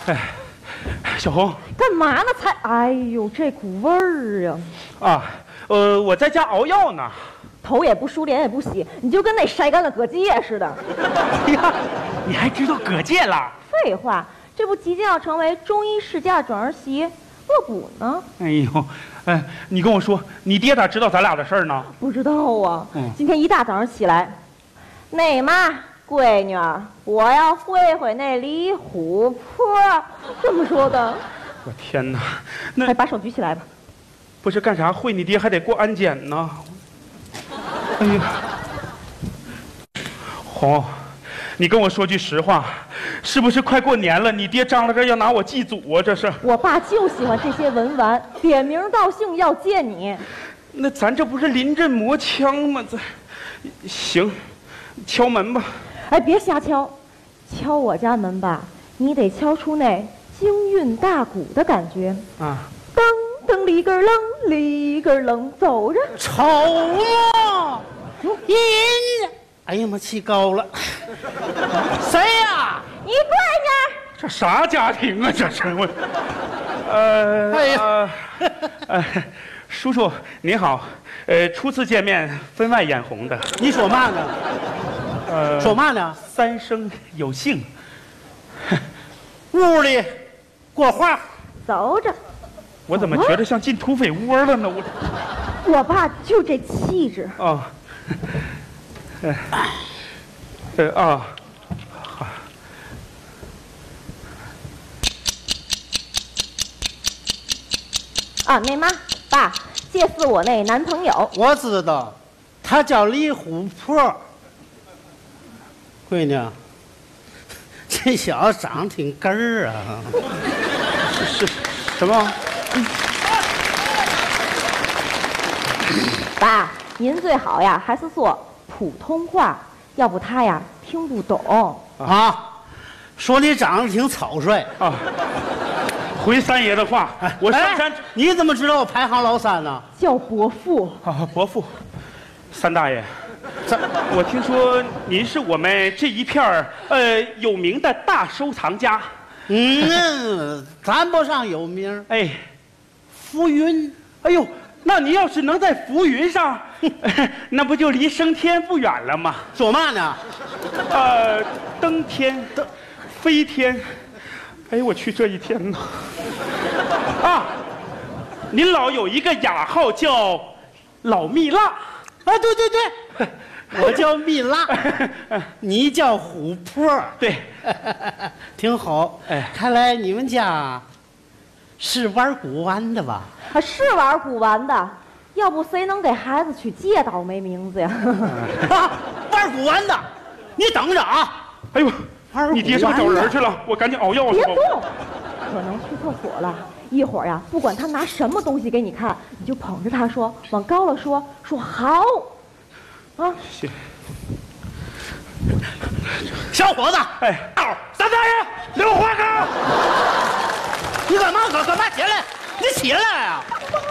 小红， 干嘛呢？哎呦，这股味儿啊！ 我在家熬药呢。 头也不梳，脸也不洗，你就跟那晒干了蛤蚧似的。 哎呀，你还知道蛤蚧了？ 废话，这不即将要成为中医世家准儿媳恶补呢。 哎呦，你跟我说，你爹咋知道咱俩的事儿呢？ 不知道啊。今天一大早上起来，那嘛，闺女儿，我要回那李虎坡，这么说的。 我天哪，那快把手举起来吧。 不是干啥会你爹还得过安检呢？哎呀，红，你跟我说句实话，是不是快过年了？你爹张罗着要拿我祭祖啊？这是。 我爸就喜欢这些文玩，点名道姓要见你。 那咱这不是临阵磨枪吗？行，敲门吧。 哎，别瞎敲，敲我家门吧，你得敲出那京韵大鼓的感觉啊。 噔噔里根楞里根楞，走着。 瞅嘛，音，哎呀妈，气高了。谁呀？ 你闺女。 这啥家庭啊？这是我。叔叔你好，初次见面，分外眼红的。 你说嘛呢？说嘛呢？ 三生有幸。 屋里过话， 走着。 我怎么觉得像进土匪窝了呢？ 我爸就这气质。 哦， 那妈，爸，这是我那男朋友。 我知道，他叫李虎坡。闺女，这小子长得挺根儿啊。 是什么？ 爸，您最好呀，还是说普通话，要不他呀听不懂啊。说你长得挺草率啊。回三爷的话，我上山。 你怎么知道我排行老三呢？ 叫伯父啊，伯父，三大爷。我听说您是我们这一片有名的大收藏家。 谈不上有名。 哎， 浮云。 哎呦，那你要是能在浮云上，那不就离升天不远了吗？ 做嘛呢？ 登天，飞天。哎，我去这一天呢！啊，您老有一个雅号叫老蜜蜡。 啊，对对对，我叫蜜蜡，你叫琥珀。 对， 挺好。哎，看来你们家是玩古玩的吧？ 是玩古玩的，要不谁能给孩子取这倒霉名字呀？ 玩古玩的，你等着啊！ 哎呦，你爹上找人去了，我赶紧熬药去吧。 别动，可能去厕所了。一会儿呀，不管他拿什么东西给你看，你就捧着他说，往高了说好。啊， 行。 小伙子， 哎， 三大爷，刘花哥，你干嘛起来？你起来呀！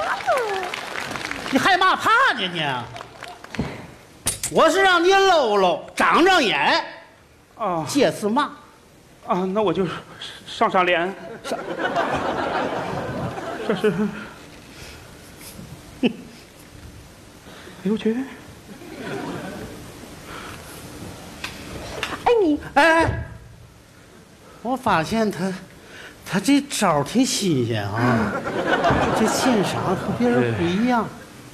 你害嘛怕呢你？我是让你搂搂，长长眼。 啊， 这是嘛？ 啊，那我就上脸。这是。哎呦我去！ 哎你哎，我发现他这招挺新鲜啊，这鉴赏和别人不一样。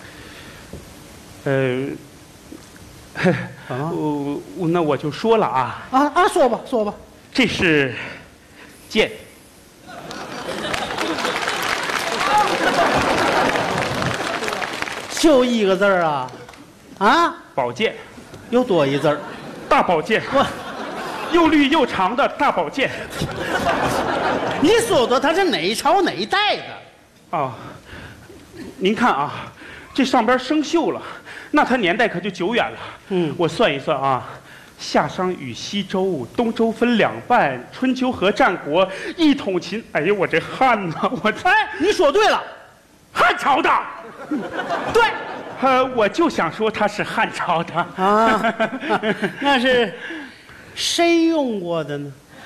那我就说了啊。 说吧。 这是剑。 就一个字儿啊？啊？ 宝剑。 又多一字儿。 大宝剑。又绿又长的大宝剑。 你说的它是哪朝哪代的？ 啊，您看啊，这上边生锈了，那它年代可就久远了。我算一算啊，夏商与西周，东周分两半，春秋和战国，一统秦。哎呦，我这汉呐， 你说对了， 汉朝的。 对， 我就想说它是汉朝的啊。那是谁用过的呢？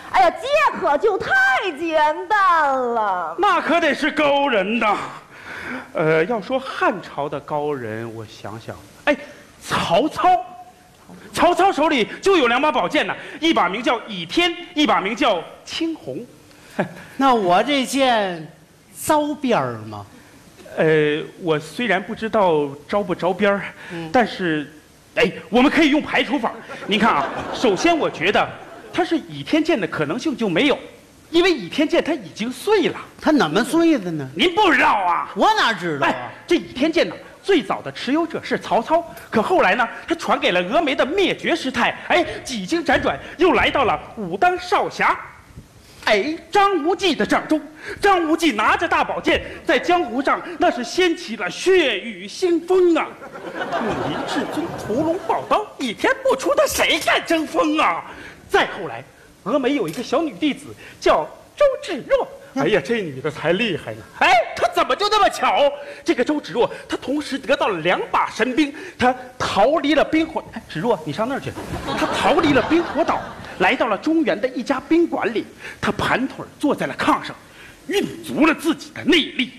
哎呀，这可就太简单了。 那可得是高人呐。要说汉朝的高人，我想想，哎，曹操。曹操手里就有2把宝剑呢，一把名叫倚天，一把名叫青红。 那我这剑遭边儿吗？ 我虽然不知道招不着边儿，但是，我们可以用排除法。您看啊，首先我觉得它是倚天剑的可能性就没有，因为倚天剑它已经碎了。 它怎么碎的呢？ 您不知道啊？ 我哪知道啊？ 这倚天剑呢？最早的持有者是曹操，可后来呢，他传给了峨眉的灭绝师太。几经辗转，又来到了武当少侠，张无忌的掌中。张无忌拿着大宝剑，在江湖上那是掀起了血雨腥风啊！武林至尊屠龙宝刀，倚天不出的谁敢争锋啊？再后来，峨眉有一个小女弟子叫周芷若。这女的才厉害呢！她怎么就那么巧？这个周芷若，她同时得到了2把神兵，她逃离了冰火。芷若，你上那儿去。她逃离了冰火岛，来到了中原的一家宾馆里。她盘腿坐在了炕上，运足了自己的内力。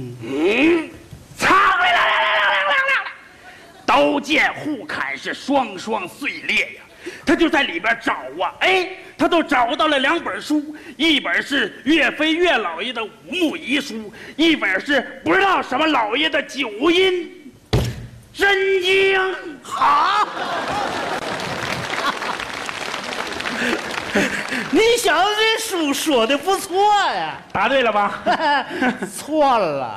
刀剑互砍是双双碎裂呀！他就在里边找啊，他都找到了2本书，一本是岳飞岳老爷的5木遗书，一本是不知道什么老爷的9阴真经。 好，你小子这书说的不错呀。 答对了吧？ 错了，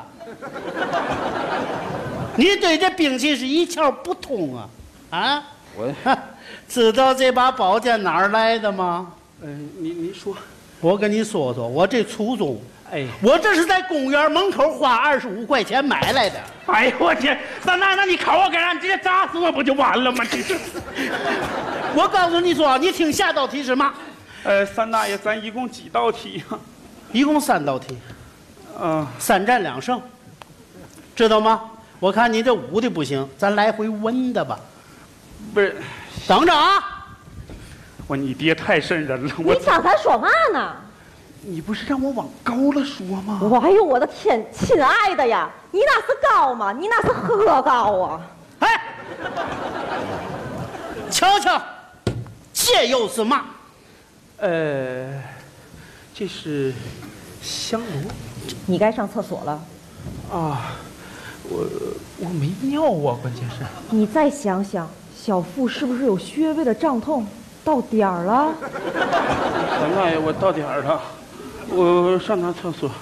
你对这兵器是一窍不通啊！啊， 我知道这把宝剑哪儿来的吗？ 您说， 我跟你说说，我这初中，我这是在公园门口花25块钱买来的。 我天，那你考我干啥？你直接砸死我不就完了吗？这是。 我告诉你说，你听下道题是嘛？ 三大爷，咱一共几道题呀？ 一共3道题。3战2胜，知道吗？我看你这武的不行，咱来回文的吧。 不是， 等着啊！ 你爹太瘆人了。 你刚才说嘛呢？ 你不是让我往高了说吗？ 哎呦，我的天，亲爱的呀，你那是高吗？你那是喝高啊！ 瞧瞧，这又是嘛？ 这是香炉。 你该上厕所了。 我没尿啊，关键是。 你再想想，小腹是不是有穴位的胀痛？到点儿了。 三大爷，我到点儿了，我上趟厕所。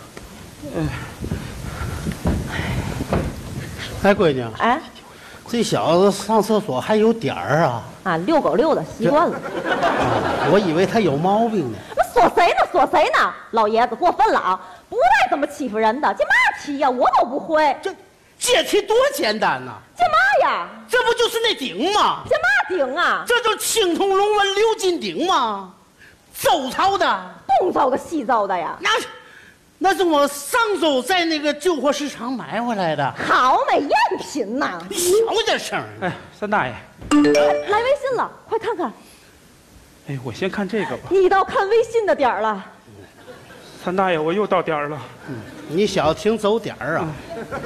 闺女。这小子上厕所还有点儿啊 ！6狗6的，习惯了。 我以为他有毛病呢。 那说谁呢？说谁呢？老爷子过分了啊！不带这么欺负人的。这嘛题呀，我都不会。 这题多简单呐！ 这嘛呀？ 这不就是那鼎吗？ 这嘛鼎啊？ 这就是青铜龙纹鎏金鼎吗？周朝的？ 东周的、西周的呀？ 那是我上周在那个旧货市场买回来的， 好美赝品呐！ 小点声。 三大爷， 来微信了，快看看。 我先看这个吧。 你到看微信的点儿了。 三大爷，我又到点儿了。 你小子挺走点儿啊。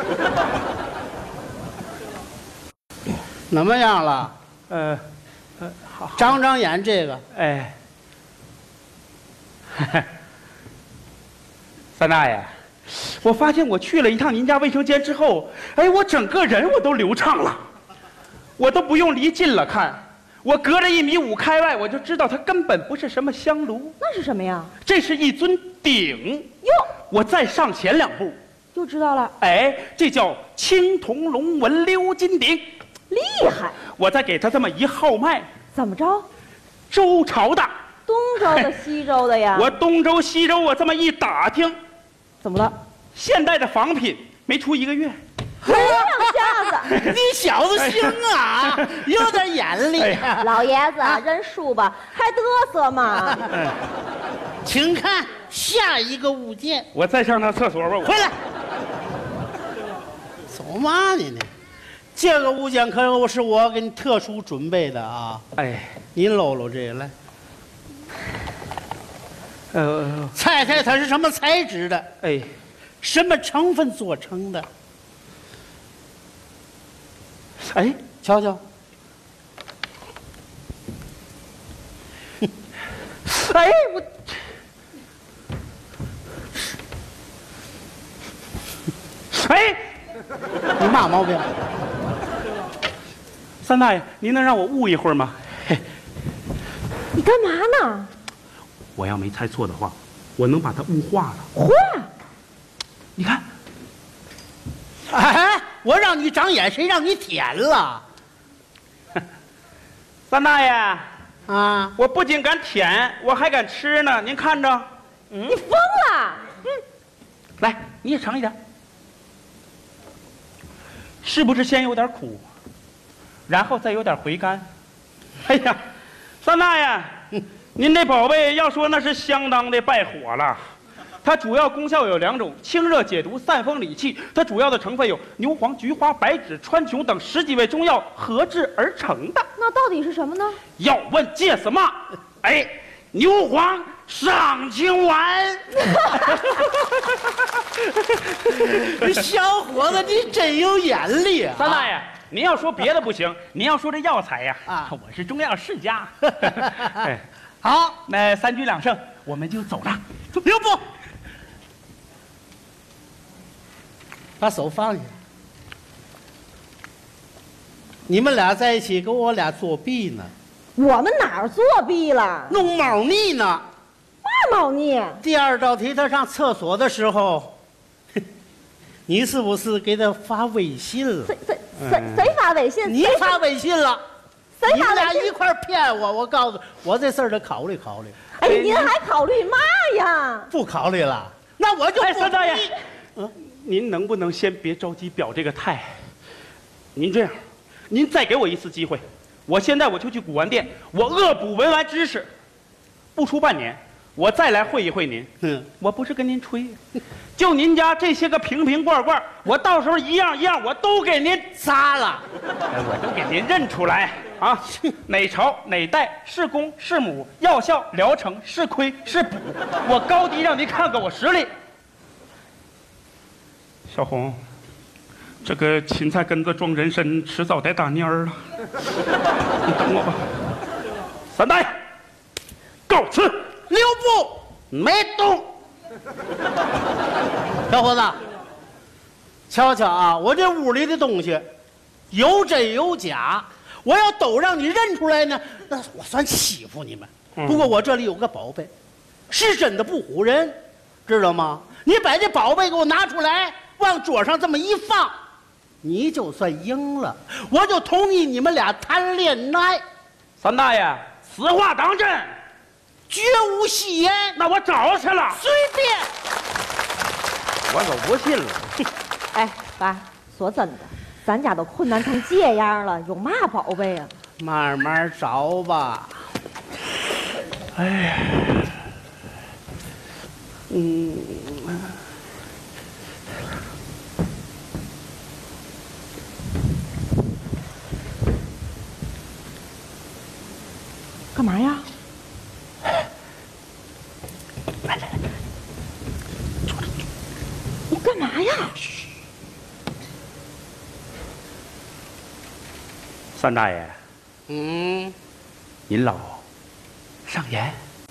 怎么样了？ 好。 长长眼这个。 三大爷，我发现我去了一趟您家卫生间之后，我整个人我都流畅了，我都不用离近了看，我隔着1.5米开外，我就知道它根本不是什么香炉。 那是什么呀？ 这是一尊鼎。 哟， 我再上前2步， 就知道了。 这叫青铜龙纹鎏金鼎， 厉害！ 我再给他这么一号脉， 怎么着？ 周朝的。 东周的、西周的呀？ 我东周、西周，我这么一打听。 怎么了？ 现代的仿品没出1个月， 这样下子， 你小子行啊，有点眼力。 老爷子，认输吧，还嘚瑟吗？ 请看下一个物件。 我再上趟厕所吧。 回来，走嘛呢？这个物件可是我给你特殊准备的啊！你搂搂这个来。 猜猜它是什么材质的？ 哎， 什么成分做成的？ 哎， 瞧瞧， 哎，我哎， 你嘛毛病？ 三大爷，您能让我捂一会儿吗？嘿， 你干嘛呢？ 我要没猜错的话，我能把它雾化了。 嚯！ 你看， 哎，我让你长眼，谁让你舔了？ 三大爷， 啊， 我不仅敢舔，我还敢吃呢。您看着， 你疯了！ 来，你也尝一点，是不是先有点苦，然后再有点回甘？哎呀，三大爷，您这宝贝要说那是相当的败火了。它主要功效有2种：清热解毒、散风理气。它主要的成分有牛黄、菊花、白芷、川穹等10几味中药合制而成的。 那到底是什么呢？ 要问借什么？哎，牛黄上清丸。 小伙子，你真有眼力啊！ 三大爷，您要说别的不行，您要说这药材呀， 啊我是中药世家。哎， 好， 那3局2胜，我们就走了。 留步，把手放下。你们俩在一起跟我俩作弊呢， 我们哪儿作弊了？ 弄猫腻呢。 嘛猫腻？ 第2道题，他上厕所的时候，你是不是给他发微信了？ 谁发微信？ 你发微信了？ 谁你们俩发微信？ 一块儿骗我，我告诉我这事儿得考虑考虑。 哎，您还考虑嘛呀？ 不考虑了，那我就不。 哎，三大爷同意， 您能不能先别着急表这个态？您这样，您再给我一次机会，我现在我就去古玩店，我恶补文玩知识，不出半年，我再来会一会您。我不是跟您吹，就您家这些个瓶瓶罐罐，我到时候一样一样我都给您砸了。 我都给您认出来啊！哪朝哪代是公是母，药效疗程是亏是补，我高低让您看看我实力。小红，这个芹菜根子装人参，迟早得打蔫儿了。你等我吧。三大爷，告辞。 留步，没动。小伙子，瞧瞧啊，我这屋里的东西有真有假，我要都让你认出来呢，那我算欺负你们。不过我这里有个宝贝，是真的不唬人，知道吗？你把这宝贝给我拿出来，往桌上这么一放，你就算赢了，我就同意你们俩谈恋爱。 三大爷，此话当真？ 绝无戏言。 那我找去了。 随便。 我可不信了。 哎，爸，说真的，咱家都困难成这样了，有嘛宝贝啊？ 慢慢找吧。 哎呀， 干嘛呀？你干嘛呀？ 三大爷，您老上言。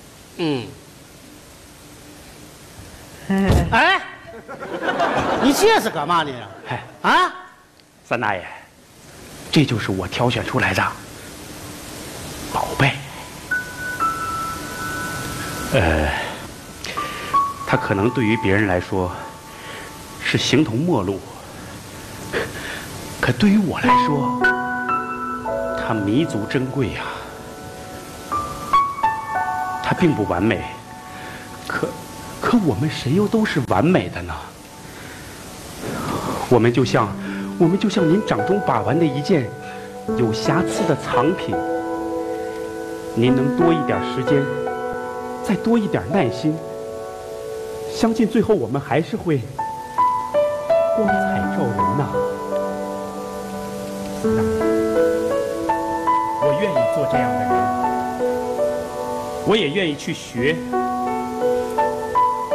哎，你这是干嘛呢？ 哎， 啊， 三大爷，这就是我挑选出来的宝贝。它可能对于别人来说是形同陌路，可对于我来说，它弥足珍贵呀。它并不完美，可我们谁又都是完美的呢？我们就像您掌中把玩的一件有瑕疵的藏品。您能多一点时间，再多一点耐心，相信最后我们还是会光彩照人呐。四大爷，我愿意做这样的人，我也愿意去学，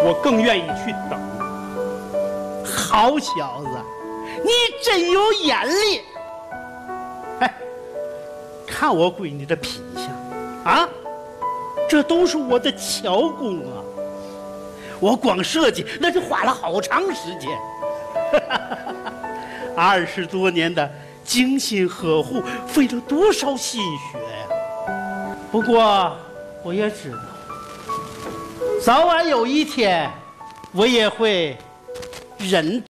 我更愿意去等。 好小子，你真有眼力！哎，看我闺女的品相啊，这都是我的巧工啊！我光设计那就花了好长时间，20多年的精心呵护，费了多少心血呀！不过我也知道，早晚有一天，我也会忍。